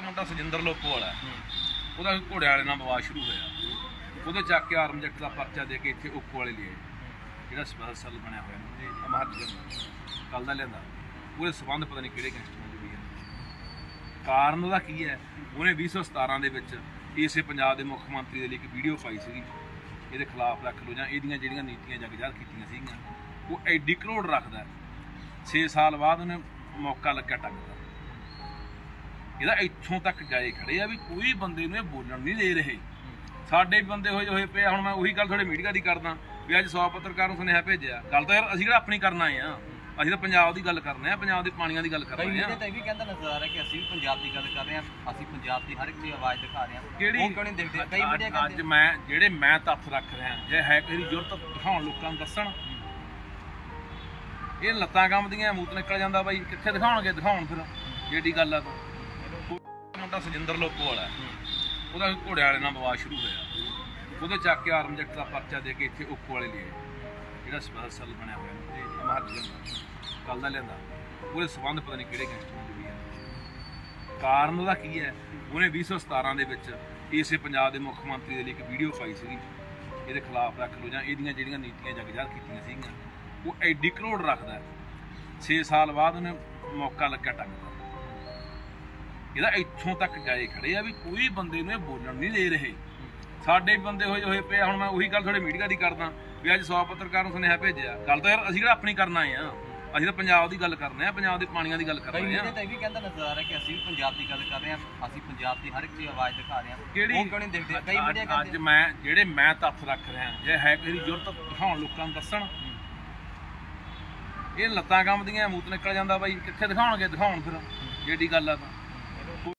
ਮੁੰਡਾ ਸਜਿੰਦਰ ਲੋਪੋ ਵਾਲਾ ਉਹਦਾ ਘੋੜੇ ਵਾਲੇ ਨਾਲ ਵਿਵਾਦ ਸ਼ੁਰੂ ਹੋਇਆ। ਉਹਦੇ ਚੱਕ ਕੇ ਆਰਮ ਜੈਕਟ ਦਾ ਪਰਚਾ ਦੇ ਕੇ ਇੱਥੇ ਉੱਕੋ ਵਾਲੇ ਲਿਆਏ, ਜਿਹੜਾ ਸਪੈਸ਼ਲ ਬਣਿਆ ਹੋਇਆ ਮਹਾਰਾਜ ਕੱਲ ਦਾ ਲਿਆਂਦਾ। ਉਹਦੇ ਸਬੰਧ ਪਤਾ ਨਹੀਂ ਕਿਹੜੇ ਗੈਂਗਸਟਰਾਂ ਦੇ ਵੀ ਹੈ। ਕਾਰਨ ਉਹਦਾ ਕੀ ਹੈ? ਉਹਨੇ 2017 ਦੇ ਵਿੱਚ ਇਸੇ ਪੰਜਾਬ ਦੇ ਮੁੱਖ ਮੰਤਰੀ ਦੇ ਲਈ ਇੱਕ ਵੀਡੀਓ ਪਾਈ ਸੀਗੀ, ਇਹਦੇ ਖਿਲਾਫ ਰੱਖ ਲਓ ਜਾਂ ਇਹਦੀਆਂ ਜਿਹੜੀਆਂ ਨੀਤੀਆਂ ਜਗਜਾਹਿਰ ਕੀਤੀਆਂ ਸੀਗੀਆਂ। ਉਹ ਐਡੀ ਕਰੋੜ ਰੱਖਦਾ, 6 ਸਾਲ ਬਾਅਦ ਉਹਨੇ ਮੌਕਾ ਲੱਗਿਆ ਟੱਕਦਾ। ਇਹਦਾ ਇੱਥੋਂ ਤੱਕ ਜਾਏ ਖੜੇ ਆ ਵੀ ਕੋਈ ਬੰਦੇ ਨੂੰ ਇਹ ਬੋਲਣ ਨਹੀਂ ਦੇ ਰਹੇ। ਸਾਡੇ ਵੀ ਬੰਦੇ ਹੋਏ ਪਏ। ਹੁਣ ਮੈਂ ਉਹੀ ਗੱਲ ਤੁਹਾਡੇ ਮੀਡੀਆ ਦੀ ਕਰਦਾ ਵੀ ਅੱਜ 100 ਪੱਤਰਕਾਰ ਨੂੰ ਸੁਨੇਹਾ ਭੇਜਿਆ। ਗੱਲ ਤਾਂ ਯਾਰ ਅਸੀਂ ਕਿਹੜਾ ਆਪਣੀ ਕਰਨਾ ਆ, ਅਸੀਂ ਤਾਂ ਪੰਜਾਬ ਦੀ ਗੱਲ ਕਰਨੇ ਆ, ਪੰਜਾਬ ਦੇ ਪਾਣੀਆਂ ਦੀ ਗੱਲ ਕਰ ਰਹੇ ਆ। ਤਾਂ ਇਹ ਵੀ ਕਹਿੰਦਾ ਨਜ਼ਰ ਆ ਰਿਹਾ ਕਿ ਅਸੀਂ ਵੀ ਪੰਜਾਬ ਦੀ ਗੱਲ ਕਰ ਰਹੇ ਆ, ਅਸੀਂ ਪੰਜਾਬ ਦੀ ਹਰ ਇੱਕ ਦੀ ਆਵਾਜ਼ ਦਿਖਾ ਰਹੇ ਆ। ਕਿਹੜੀ ਉਹ ਕਿਉਂ ਨਹੀਂ ਦੇਖਦੇ? ਕਈ ਮੀਡੀਆ ਕਹਿੰਦੇ ਅੱਜ ਮੈਂ ਜਿਹੜੇ ਮੈਂ ਤੱਥ ਰੱਖ ਰਿਹਾ, ਜੇ ਹੈ ਕਿਸੇ ਦੀ ਜ਼ਰੂਰਤ ਦਿਖਾਉਣ ਲੋਕਾਂ ਨੂੰ ਦੱਸਣ। ਇਹ ਲੱਤਾਂ ਕੰਬਦੀਆਂ, ਮੂਤ ਨਿਕਲ ਜਾਂਦਾ ਬਾਈ, ਕਿੱਥੇ ਦਿਖਾਉਣਗੇ? ਦਿਖਾਉਣ ਫਿਰ ਜਿਹੜੀ ਗੱਲ ਆ। ਮੁੰਡਾ ਸਜਿੰਦਰ ਲੋਪੋ ਵਾਲਾ ਉਹਦਾ ਘੋੜੇ ਵਾਲੇ ਨਾਲ ਵਿਵਾਦ ਸ਼ੁਰੂ ਹੋਇਆ। ਉਹਦੇ ਚੱਕ ਕੇ ਆਰਮ ਜੈਕਟ ਦਾ ਪਰਚਾ ਦੇ ਕੇ ਇੱਥੇ ਉੱਕੋ ਵਾਲੇ ਲਿਆਏ, ਜਿਹੜਾ ਸਪੈਸ਼ਲ ਬਣਿਆ ਹੋਇਆ ਮਹਾਰਾਜ ਕੱਲ ਦਾ ਲਿਆਂਦਾ। ਉਹਦੇ ਸਬੰਧ ਪਤਾ ਨਹੀਂ ਕਿਹੜੇ ਗੈਂਗਸਟਰਾਂ ਦੇ ਵੀ ਹੈ। ਕਾਰਨ ਉਹਦਾ ਕੀ ਹੈ? ਉਹਨੇ 2017 ਦੇ ਵਿੱਚ ਇਸੇ ਪੰਜਾਬ ਦੇ ਮੁੱਖ ਮੰਤਰੀ ਦੇ ਲਈ ਇੱਕ ਵੀਡੀਓ ਪਾਈ ਸੀਗੀ, ਇਹਦੇ ਖਿਲਾਫ ਰੱਖ ਲਓ ਜਾਂ ਇਹਦੀਆਂ ਜਿਹੜੀਆਂ ਨੀਤੀਆਂ ਜਗਜਾਹਿਰ ਕੀਤੀਆਂ ਸੀਗੀਆਂ। ਉਹ ਐਡੀ ਕਰੋੜ ਰੱਖਦਾ, 6 ਸਾਲ ਬਾਅਦ ਉਹਨੇ ਮੌਕਾ ਲੱਗਿਆ ਟੱਕਦਾ। ਇਹਦਾ ਇੱਥੋਂ ਤੱਕ ਜਾਏ ਖੜੇ ਆ ਵੀ ਕੋਈ ਬੰਦੇ ਨੂੰ ਇਹ ਬੋਲਣ ਨਹੀਂ ਦੇ ਰਹੇ। ਸਾਡੇ ਵੀ ਬੰਦੇ ਹੋਏ ਪਏ। ਹੁਣ ਮੈਂ ਉਹੀ ਗੱਲ ਤੁਹਾਡੇ ਮੀਡੀਆ ਦੀ ਕਰਦਾ ਵੀ ਅੱਜ 100 ਪੱਤਰਕਾਰ ਨੂੰ ਸੁਨੇਹਾ ਭੇਜਿਆ। ਗੱਲ ਤਾਂ ਯਾਰ ਅਸੀਂ ਕਿਹੜਾ ਆਪਣੀ ਕਰਨਾ ਆ, ਅਸੀਂ ਤਾਂ ਪੰਜਾਬ ਦੀ ਗੱਲ ਕਰਨੇ ਆ, ਪੰਜਾਬ ਦੇ ਪਾਣੀਆਂ ਦੀ ਗੱਲ ਕਰ ਰਹੇ ਆ। ਤਾਂ ਇਹ ਵੀ ਕਹਿੰਦਾ ਨਜ਼ਰ ਆ ਰਿਹਾ ਕਿ ਅਸੀਂ ਵੀ ਪੰਜਾਬ ਦੀ ਗੱਲ ਕਰ ਰਹੇ ਆ, ਅਸੀਂ ਪੰਜਾਬ ਦੀ ਹਰ ਇੱਕ ਦੀ ਆਵਾਜ਼ ਦਿਖਾ ਰਹੇ ਆ। ਕਿਹੜੀ? ਉਹ ਕਿਉਂ ਨਹੀਂ ਦੇਖਦੇ? ਕਈ ਮੀਡੀਆ ਕਹਿੰਦੇ ਅੱਜ ਮੈਂ ਜਿਹੜੇ ਮੈਂ ਤੱਥ ਰੱਖ ਰਿਹਾ, ਜੇ ਹੈ ਕਿਸੇ ਦੀ ਜ਼ਰੂਰਤ ਦਿਖਾਉਣ ਲੋਕਾਂ ਨੂੰ ਦੱਸਣ। ਇਹ ਲੱਤਾਂ ਕੰਬਦੀਆਂ, ਮੂਤ ਨਿਕਲ ਜਾਂਦਾ ਬਾਈ, ਕਿੱਥੇ ਦਿਖਾਉਣਗੇ? ਦਿਖਾਉਣ ਫਿਰ ਜਿਹੜੀ ਗੱਲ ਆ। ਤਾਂ